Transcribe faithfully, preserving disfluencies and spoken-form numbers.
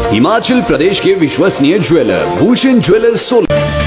हिमाचल प्रदेश के विश्वसनीय jeweller Bhushan jewellers Solan.